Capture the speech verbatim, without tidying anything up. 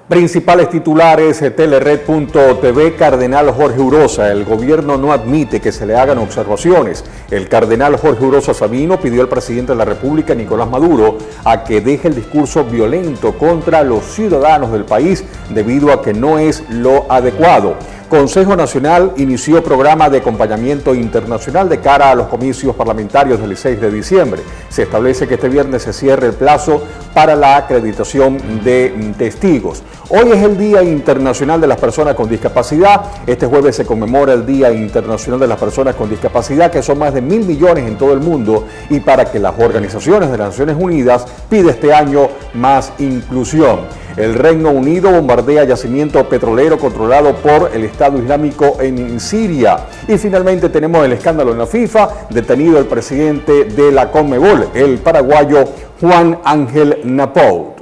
Principales titulares de Telered punto T V. Cardenal Jorge Urosa. El gobierno no admite que se le hagan observaciones. El cardenal Jorge Urosa Sabino pidió al presidente de la República, Nicolás Maduro, a que deje el discurso violento contra los ciudadanos del país debido a que no es lo adecuado. Consejo Nacional inició programa de acompañamiento internacional de cara a los comicios parlamentarios del seis de diciembre. Se establece que este viernes se cierre el plazo para la acreditación de testigos. Hoy es el Día Internacional de las Personas con Discapacidad. Este jueves se conmemora el Día Internacional de las Personas con Discapacidad, que son más de mil millones en todo el mundo, y para que las organizaciones de las Naciones Unidas pide este año más inclusión. El Reino Unido bombardea yacimiento petrolero controlado por el Estado Islámico en Siria. Y finalmente tenemos el escándalo en la FIFA, detenido el presidente de la Conmebol, el paraguayo Juan Ángel Napou.